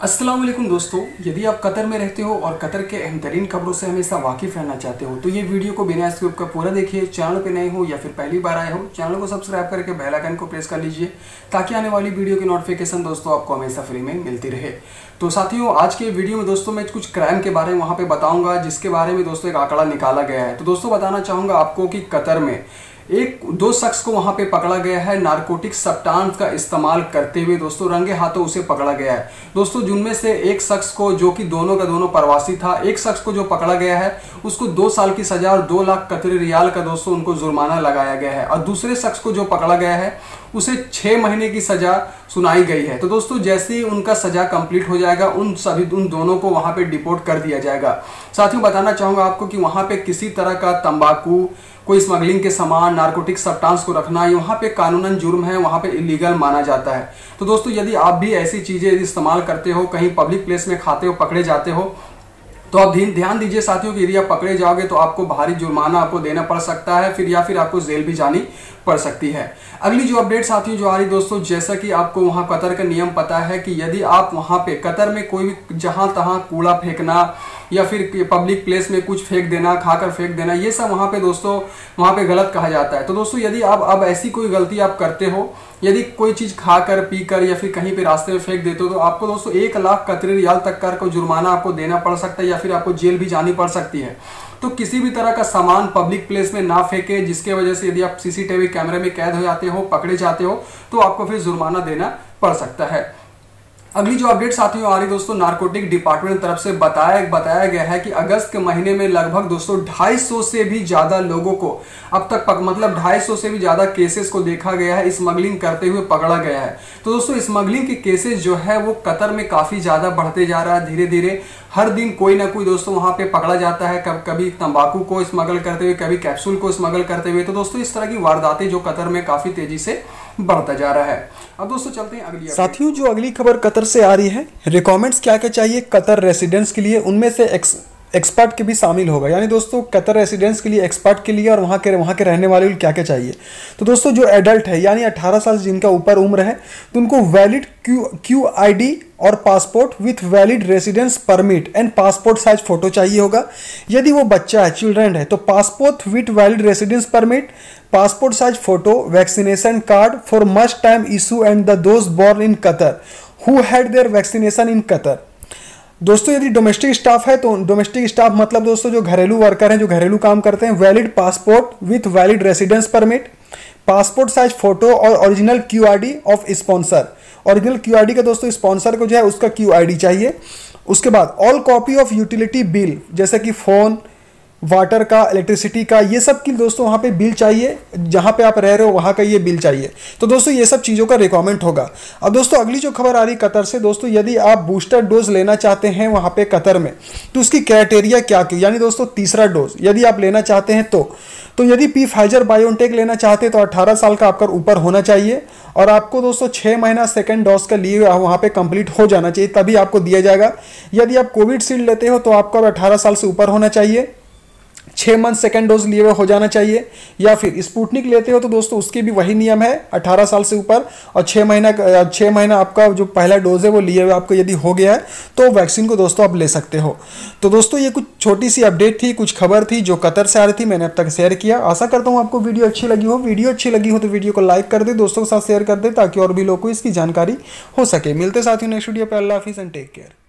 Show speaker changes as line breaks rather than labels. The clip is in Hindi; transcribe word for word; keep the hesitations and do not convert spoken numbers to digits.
अस्सलाम वालेकुम दोस्तों, यदि आप कतर में रहते हो और कतर के अहम तरीन खबरों से हमेशा वाकिफ़ रहना चाहते हो तो ये वीडियो को बिना स्किप का पूरा देखिए। चैनल पे नए हो या फिर पहली बार आए हो, चैनल को सब्सक्राइब करके बेल आइकन को प्रेस कर लीजिए ताकि आने वाली वीडियो की नोटिफिकेशन दोस्तों आपको हमेशा फ्री में मिलती रहे। तो साथियों, आज के वीडियो में दोस्तों मैं कुछ क्राइम के बारे में वहाँ पे बताऊँगा जिसके बारे में दोस्तों एक आंकड़ा निकाला गया है। तो दोस्तों बताना चाहूँगा आपको कि कतर में एक दो शख्स को वहां पे पकड़ा गया है नारकोटिक सब्सटेंस का इस्तेमाल करते हुए। दोस्तों रंगे हाथों उसे पकड़ा गया है दोस्तों, जिनमें से एक शख्स को, जो कि दोनों का दोनों प्रवासी था, एक शख्स को जो पकड़ा गया है उसको दो साल की सजा और दो लाख कतरी रियाल का दोस्तों उनको जुर्माना लगाया गया है, और दूसरे शख्स को जो पकड़ा गया है उसे छह महीने की सजा सुनाई गई है। तो दोस्तों जैसे ही उनका सजा कंप्लीट हो जाएगा उन सभी उन दोनों को वहां पे डिपोर्ट कर दिया जाएगा। साथियों बताना चाहूंगा आपको कि वहां पे किसी तरह का तंबाकू, कोई स्मगलिंग के सामान, नारकोटिक सब्सटेंस को रखना यहाँ पे कानूनन जुर्म है, वहाँ पे इलीगल माना जाता है। तो दोस्तों यदि आप भी ऐसी चीजें इस्तेमाल करते हो, कहीं पब्लिक प्लेस में खाते हो, पकड़े जाते हो, तो आप ध्यान दीजिए साथियों कि यदि आप पकड़े जाओगे तो आपको भारी जुर्माना आपको देना पड़ सकता है, फिर या फिर आपको जेल भी जानी पड़ सकती है। अगली जो अपडेट साथियों जो आ रही दोस्तों, जैसा कि आपको वहां कतर का नियम पता है कि यदि आप वहां पे कतर में कोई भी जहां तहां कूड़ा फेंकना या फिर पब्लिक प्लेस में कुछ फेंक देना, खाकर फेंक देना, ये सब वहां पे दोस्तों वहां पे गलत कहा जाता है। तो दोस्तों यदि आप अब ऐसी कोई गलती आप करते हो, यदि कोई चीज खाकर, पीकर या फिर कहीं पे रास्ते में फेंक देते हो तो आपको दोस्तों एक लाख कतरी रियाल तक का को जुर्माना आपको देना पड़ सकता है या फिर आपको जेल भी जानी पड़ सकती है। तो किसी भी तरह का सामान पब्लिक प्लेस में ना फेंके, जिसके वजह से यदि आप सीसीटीवी कैमरे में कैद हो जाते हो, पकड़े जाते हो, तो आपको फिर जुर्माना देना पड़ सकता है। अगली जो अपडेट साथियों आ रही दोस्तों, नारकोटिक डिपार्टमेंट तरफ से बताया बताया गया है कि अगस्त के महीने में लगभग दोस्तों ढाई सौ से भी ज्यादा लोगों को अब तक पक, मतलब ढाई सौ से भी ज्यादा केसेस को देखा गया है, स्मगलिंग करते हुए पकड़ा गया है। तो दोस्तों स्मगलिंग के केसेस जो है वो कतर में काफी ज्यादा बढ़ते जा रहा है धीरे धीरे। हर दिन कोई ना कोई दोस्तों वहां पे पकड़ा जाता है, कब कभी तंबाकू को स्मगल करते हुए, कभी कैप्सूल को स्मगल करते हुए। तो दोस्तों इस तरह की वारदातें जो कतर में काफी तेजी से बढ़ता जा रहा है। अब दोस्तों चलते हैं अगली
साथियों, जो अगली खबर कतर से आ रही है, रिक्वायरमेंट्स क्या क्या चाहिए कतर रेसिडेंट्स के लिए, उनमें से एक्स एक्सपर्ट के भी शामिल होगा। यानी दोस्तों कतर रेसिडेंट्स के लिए, एक्सपर्ट के लिए और वहाँ के वहाँ के रहने वाले क्या क्या चाहिए। तो दोस्तों जो एडल्ट है यानी अठारह साल जिनका ऊपर उम्र है, तो उनको valid Q Q I D और passport with valid residence permit and passport size photo चाहिए होगा। यदि वो बच्चा है, चिल्ड्रन है, तो passport with valid residence permit, passport size photo, vaccination card for must time issue and the those born in Qatar who had their vaccination in Qatar. दोस्तों यदि डोमेस्टिक स्टाफ है तो डोमेस्टिक स्टाफ मतलब दोस्तों जो घरेलू वर्कर हैं, जो घरेलू काम करते हैं, valid passport with valid residence permit, passport size photo और original Q I D of sponsor. Original Q I D का दोस्तों स्पॉन्सर को जो है उसका क्यू आई डी चाहिए। उसके बाद all copy of utility bill, जैसे कि फोन, वाटर का, इलेक्ट्रिसिटी का, ये सब की दोस्तों वहाँ पे बिल चाहिए, जहाँ पे आप रह रहे हो वहाँ का ये बिल चाहिए। तो दोस्तों ये सब चीज़ों का रिक्वायरमेंट होगा। अब दोस्तों अगली जो खबर आ रही कतर से दोस्तों, यदि आप बूस्टर डोज लेना चाहते हैं वहाँ पे कतर में तो उसकी क्राइटेरिया क्या की, यानी दोस्तों तीसरा डोज यदि आप लेना चाहते हैं तो तो यदि पी फाइजर बायोटेक लेना चाहते हैं तो अठारह साल का आपका ऊपर होना चाहिए और आपको दोस्तों छः महीना सेकेंड डोज का लिए वहाँ पे कंप्लीट हो जाना चाहिए, तभी आपको दिया जाएगा। यदि आप कोविडशील्ड लेते हो तो आपको अब अठारह साल से ऊपर होना चाहिए, छः मंथ सेकेंड डोज लिए हुए हो जाना चाहिए। या फिर स्पुतनिक लेते हो तो दोस्तों उसके भी वही नियम है, अठारह साल से ऊपर और छः महीना छः महीना आपका जो पहला डोज है वो लिए हुए आपको यदि हो गया है तो वैक्सीन को दोस्तों आप ले सकते हो। तो दोस्तों ये कुछ छोटी सी अपडेट थी, कुछ खबर थी जो कतर से आ रही थी, मैंने अब तक शेयर किया। आशा करता हूँ आपको वीडियो अच्छी लगी हो। वीडियो अच्छी लगी हो तो वीडियो को लाइक कर दे, दोस्तों के साथ शेयर कर दे ताकि और भी लोगों को इसकी जानकारी हो सके। मिलते साथियों नेक्स्ट वीडियो पे। अल्लाह हाफिज़ एंड टेक केयर।